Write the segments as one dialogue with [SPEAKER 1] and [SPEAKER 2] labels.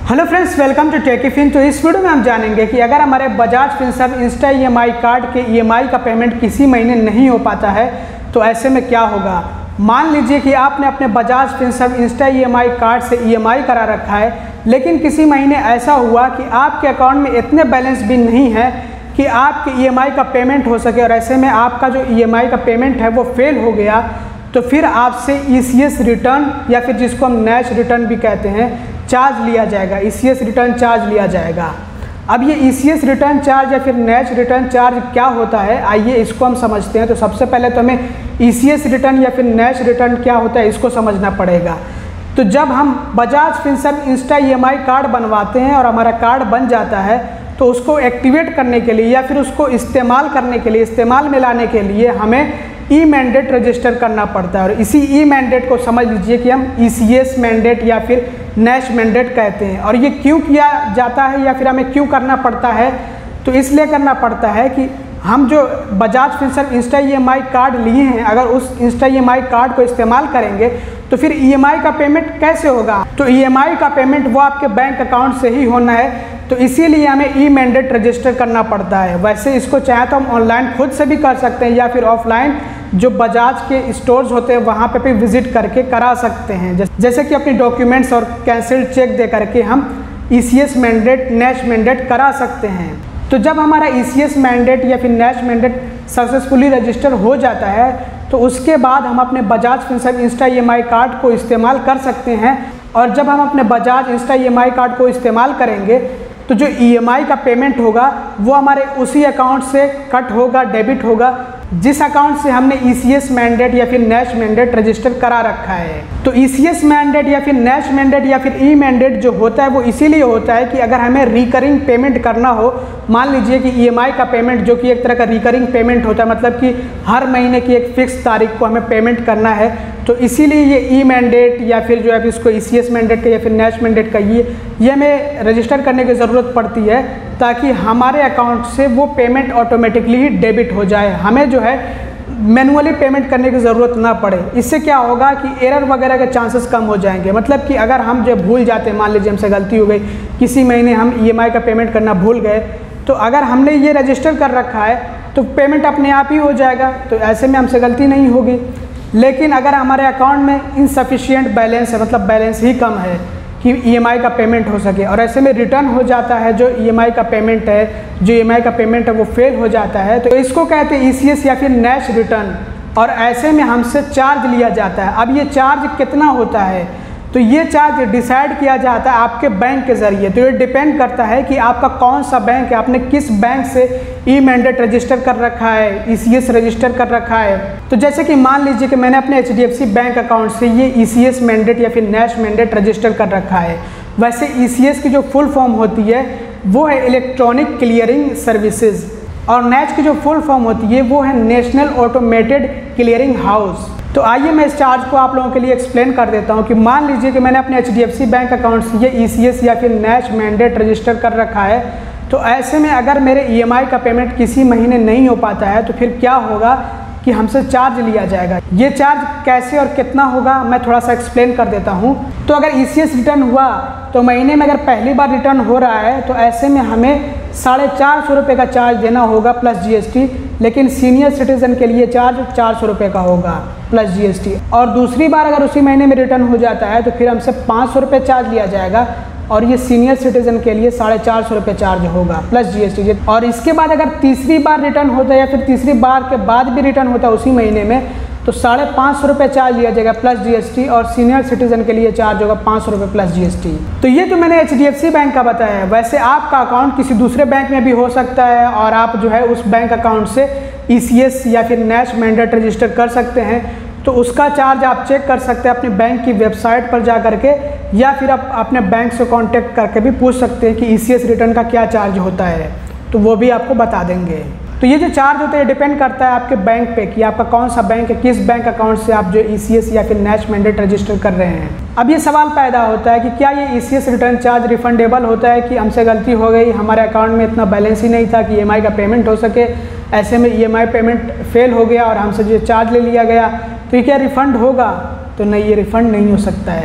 [SPEAKER 1] Hello friends, welcome to Techifin. तो इस video में हम जानेंगे कि अगर हमारे Bajaj Finserv insta EMI card के ईएमआई का पेमेंट किसी महीने नहीं हो पाता है तो ऐसे में क्या होगा। मान लीजिए कि आपने अपने Bajaj Finserv insta EMI card से ईएमआई करा रखा है, लेकिन किसी महीने ऐसा हुआ कि आपके अकाउंट में इतने बैलेंस भी नहीं है कि आपके ईएमआई का पेमेंट हो सके, और ऐसे में आपका जो ईएमआई का पेमेंट है वो फेल हो गया। तो फिर आपसे ईसीएस रिटर्न या फिर जिसको हम नैच रिटर्न भी कहते हैं चार्ज लिया जाएगा, ईसीएस रिटर्न चार्ज लिया जाएगा। अब ये ईसीएस रिटर्न चार्ज या फिर नैच रिटर्न चार्ज क्या होता है, आइए इसको हम समझते हैं। तो सबसे पहले तो हमें ईसीएस रिटर्न या फिर नैच रिटर्न क्या होता है इसको समझना पड़ेगा। तो जब हम Bajaj Finserv insta EMI card बनवाते हैं और हमारा कार्ड बन जाता है तो उसको एक्टिवेट करने के लिए या फिर उसको इस्तेमाल करने के लिए, इस्तेमाल में लाने के लिए हमें ई मैंडेट रजिस्टर करना पड़ता है। और इसी ई मैंडेट को समझ लीजिए कि हम ईसीएस मैंडेट या फिर नैच मैंडेट कहते हैं। और ये क्यों किया जाता है या फिर हमें क्यों करना पड़ता है, तो इसलिए करना पड़ता है कि हम जो Bajaj Finserv insta EMI card लिए हैं, अगर उस इंस्टा ईएमआई कार्ड को इस्तेमाल करेंगे तो फिर ईएमआई का पेमेंट कैसे होगा। तो ईएमआई का पेमेंट वो आपके बैंक अकाउंट से ही होना है, तो इसीलिए हमें ई मैंडेट रजिस्टर करना पड़ता है। वैसे इसको चाहे तो हम ऑनलाइन खुद से भी कर सकते हैं या फिर ऑफलाइन जो बजाज के स्टोर्स होते हैं वहाँ पे भी विजिट करके करा सकते हैं। जैसे कि अपनी डॉक्यूमेंट्स और कैंसिल्ड चेक दे करके हम ईसीएस मैंडेट, नैच मैंडेट करा सकते हैं। तो जब हमारा ईसीएस मैंडेट या फिर नैच मैंडेट सक्सेसफुली रजिस्टर हो जाता है तो उसके बाद हम अपने Bajaj Finserv insta EMI card को इस्तेमाल कर सकते हैं। और जब हम अपने बजाज इंस्टा ईएमआई कार्ड को इस्तेमाल करेंगे तो जो ईएमआई का पेमेंट होगा वो हमारे उसी अकाउंट से कट होगा, डेबिट होगा जिस अकाउंट से हमने ईसीएस मैंडेट या फिर नैच मैंडेट रजिस्टर करा रखा है। तो ईसीएस मैंडेट या फिर नैच मैंडेट या फिर ई मैंडेट जो होता है वो इसीलिए होता है कि अगर हमें रिकरिंग पेमेंट करना हो, मान लीजिए कि ईएमआई का पेमेंट जो कि एक तरह का रिकरिंग पेमेंट होता है, मतलब कि हर महीने की एक फिक्स तारीख को हमें पेमेंट करना है, तो इसीलिए ये ई मैंडेट या फिर जो है इसको ईसीएस मैंडेट का या फिर नैच मैंडेट का ये हमें रजिस्टर करने की ज़रूरत पड़ती है ताकि हमारे अकाउंट से वो पेमेंट ऑटोमेटिकली ही डेबिट हो जाए, हमें जो है मैनुअली पेमेंट करने की ज़रूरत ना पड़े। इससे क्या होगा कि एरर वगैरह के चांसेस कम हो जाएंगे। मतलब कि अगर हम जो भूल जाते हैं, मान लीजिए हमसे गलती हो गई, किसी महीने हम ईएमआई का पेमेंट करना भूल गए, तो अगर हमने ये रजिस्टर कर रखा है तो पेमेंट अपने आप ही हो जाएगा, तो ऐसे में हमसे गलती नहीं होगी। लेकिन अगर हमारे अकाउंट में इनसफिशिएंट बैलेंस है, मतलब बैलेंस ही कम है कि ईएमआई का पेमेंट हो सके, और ऐसे में रिटर्न हो जाता है जो ईएमआई का पेमेंट है, जो ईएमआई का पेमेंट है वो फेल हो जाता है, तो इसको कहते हैं ईसीएस या फिर नैच रिटर्न। और ऐसे में हमसे चार्ज लिया जाता है। अब ये चार्ज कितना होता है, तो ये चार्ज डिसाइड किया जाता है आपके बैंक के ज़रिए। तो ये डिपेंड करता है कि आपका कौन सा बैंक है, आपने किस बैंक से ई मैंडेट रजिस्टर कर रखा है, ईसीएस रजिस्टर कर रखा है। तो जैसे कि मान लीजिए कि मैंने अपने एचडीएफसी बैंक अकाउंट से ये ईसीएस मैंडेट या फिर नैच मैंडेट रजिस्टर कर रखा है। वैसे ईसीएस की जो फुल फॉर्म होती है वो है इलेक्ट्रॉनिक क्लियरिंग सर्विसेज, और नैच की जो फुल फॉर्म होती है वो है नेशनल ऑटोमेटेड क्लियरिंग हाउस। तो आइए मैं इस चार्ज को आप लोगों के लिए एक्सप्लेन कर देता हूं कि मान लीजिए कि मैंने अपने एचडीएफसी बैंक अकाउंट से ये ईसीएस या फिर नैच मैंडेट रजिस्टर कर रखा है, तो ऐसे में अगर मेरे ईएमआई का पेमेंट किसी महीने नहीं हो पाता है तो फिर क्या होगा कि हमसे चार्ज लिया जाएगा। ये चार्ज कैसे और कितना होगा मैं थोड़ा सा एक्सप्लेन कर देता हूँ। तो अगर ईसीएस रिटर्न हुआ तो महीने में अगर पहली बार रिटर्न हो रहा है तो ऐसे में हमें 450 रुपये का चार्ज देना होगा प्लस जीएसटी, लेकिन सीनियर सिटीजन के लिए चार्ज 400 रुपये का होगा प्लस जीएसटी। और दूसरी बार अगर उसी महीने में रिटर्न हो जाता है तो फिर हमसे 500 रुपये चार्ज लिया जाएगा, और ये सीनियर सिटीजन के लिए 450 रुपये चार्ज होगा प्लस जीएसटी। और इसके बाद अगर तीसरी बार रिटर्न होता है या फिर तीसरी बार के बाद भी रिटर्न होता है उसी महीने में तो 550 रुपये चार्ज लिया जाएगा प्लस जीएसटी, और सीनियर सिटीजन के लिए चार्ज होगा 500 रुपये प्लस जीएसटी। तो ये तो मैंने एचडीएफसी बैंक का बताया है। वैसे आपका अकाउंट किसी दूसरे बैंक में भी हो सकता है और आप जो है उस बैंक अकाउंट से ईसीएस या फिर नैच मैंडेट रजिस्टर कर सकते हैं, तो उसका चार्ज आप चेक कर सकते हैं अपने बैंक की वेबसाइट पर जा करके, या फिर आप अपने बैंक से कांटेक्ट करके भी पूछ सकते हैं कि ईसीएस रिटर्न का क्या चार्ज होता है, तो वो भी आपको बता देंगे। तो ये जो चार्ज होता है डिपेंड करता है आपके बैंक पे कि आपका कौन सा बैंक है, किस बैंक अकाउंट से आप जो ईसीएस या फिर नैच मैंडेट रजिस्टर कर रहे हैं। अब ये सवाल पैदा होता है कि क्या ये ईसीएस रिटर्न चार्ज रिफंडेबल होता है कि हमसे गलती हो गई, हमारे अकाउंट में इतना बैलेंस ही नहीं था कि ईएमआई का पेमेंट हो सके, ऐसे में ईएमआई पेमेंट फेल हो गया और हमसे जो चार्ज ले लिया गया, तो ये क्या रिफ़ंड होगा? तो नहीं, ये रिफ़ंड नहीं हो सकता है।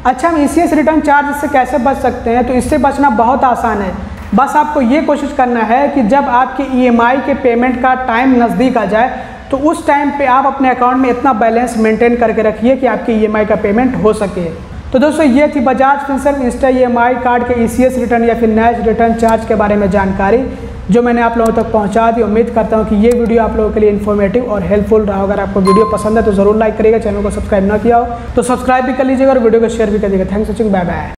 [SPEAKER 1] अच्छा, हम ECS रिटर्न चार्ज से कैसे बच सकते हैं? तो इससे बचना बहुत आसान है। बस आपको ये कोशिश करना है कि जब आपके EMI के पेमेंट का टाइम नज़दीक आ जाए तो उस टाइम पे आप अपने अकाउंट में इतना बैलेंस मेंटेन करके रखिए कि आपके EMI का पेमेंट हो सके। तो दोस्तों, ये थी Bajaj Finserv insta EMI card के ECS रिटर्न या फिर नैच रिटर्न चार्ज के बारे में जानकारी, जो मैंने आप लोगों तक पहुंचा दी। उम्मीद करता हूं कि ये वीडियो आप लोगों के लिए इन्फॉर्मेटिव और हेल्पफुल रहा। अगर आपको वीडियो पसंद है तो ज़रूर लाइक करिएगा। चैनल को सब्सक्राइब ना किया हो तो सब्सक्राइब भी कर लीजिएगा और वीडियो को शेयर भी कर दीजिएगा। Thanks for watching, bye bye.